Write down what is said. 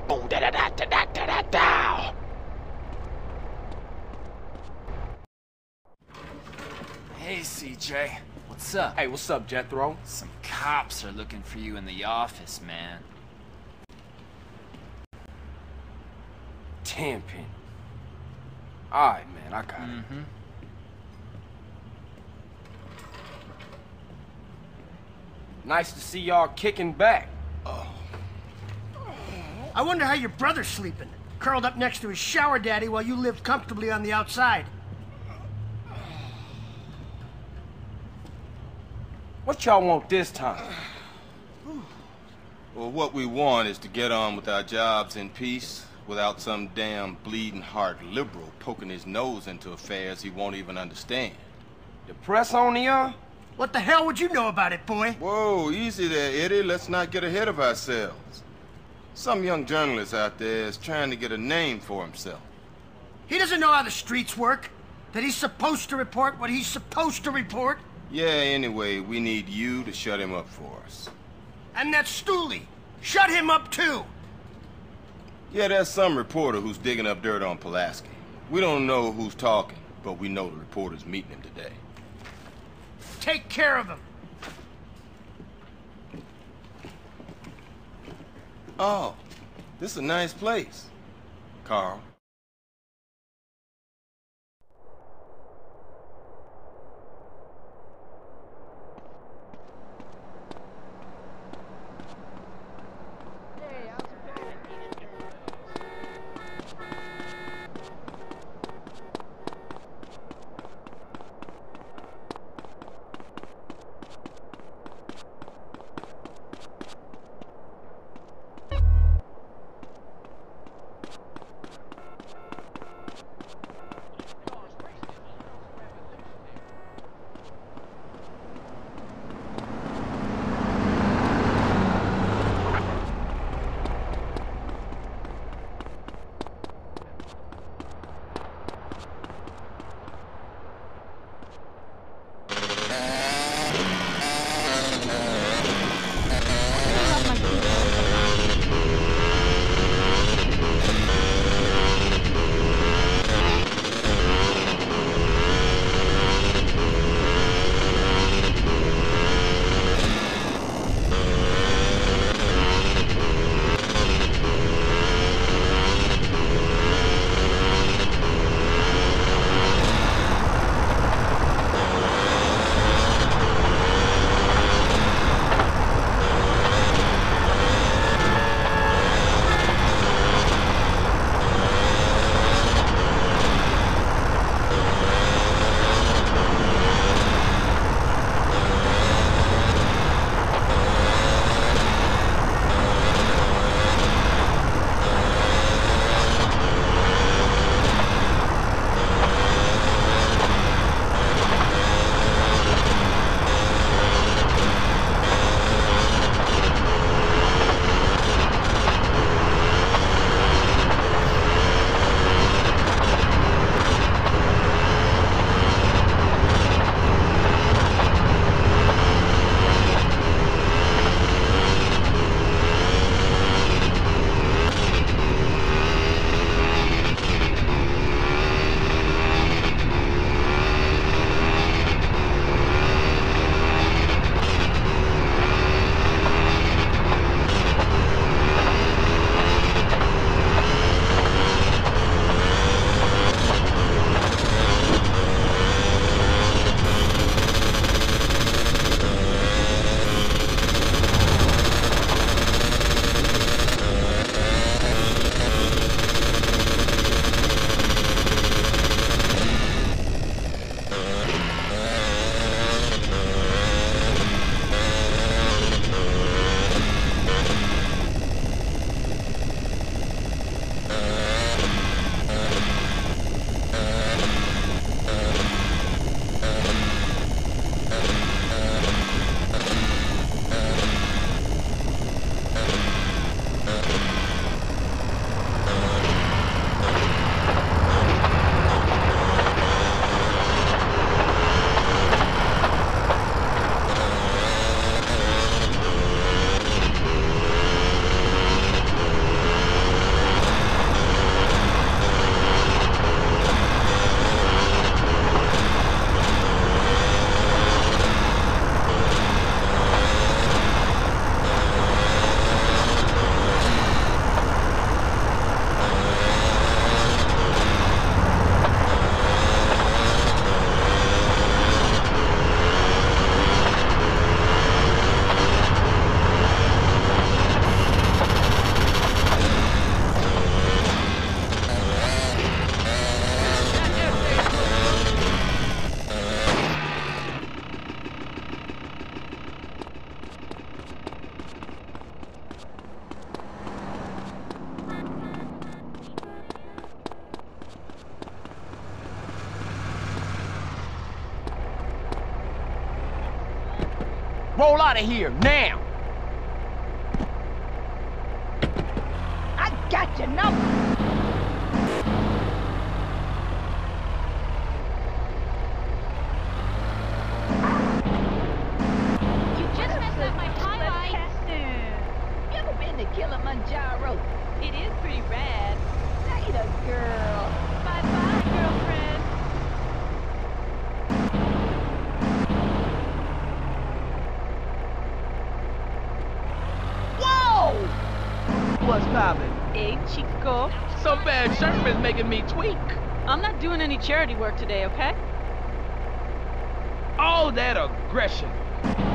Boom da da da da da da da da. Hey, CJ. What's up? Hey, what's up, Jethro? Some cops are looking for you in the office, man. Tenpenny. Alright, man, I got it. Nice to see y'all kicking back. I wonder how your brother's sleeping. Curled up next to his shower daddy while you lived comfortably on the outside. What y'all want this time? Well, what we want is to get on with our jobs in peace without some damn bleeding heart liberal poking his nose into affairs he won't even understand. The press on the What the hell would you know about it, boy? Whoa, easy there, Eddie. Let's not get ahead of ourselves. Some young journalist out there is trying to get a name for himself. He doesn't know how the streets work. That he's supposed to report what he's supposed to report. Yeah, anyway, we need you to shut him up for us. And that Stooley. Shut him up too. Yeah, there's some reporter who's digging up dirt on Pulaski. We don't know who's talking, but we know the reporter's meeting him today. Take care of him. Oh, this is a nice place, Carl. Roll out of here, now! I got your number. You just messed up my highlights. You ever been to Kilimanjaro? It is pretty rad. Date a girl. Bye-bye, girlfriend. Whoa! What's poppin'? Hey, Chico. Some bad Sherman's making me tweak. I'm not doing any charity work today, okay? All that aggression.